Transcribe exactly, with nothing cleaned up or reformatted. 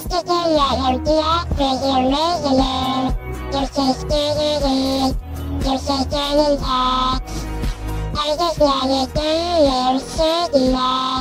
Today I am here for you, regular. You say scary, you say turning heads. I just let it do, you're shady.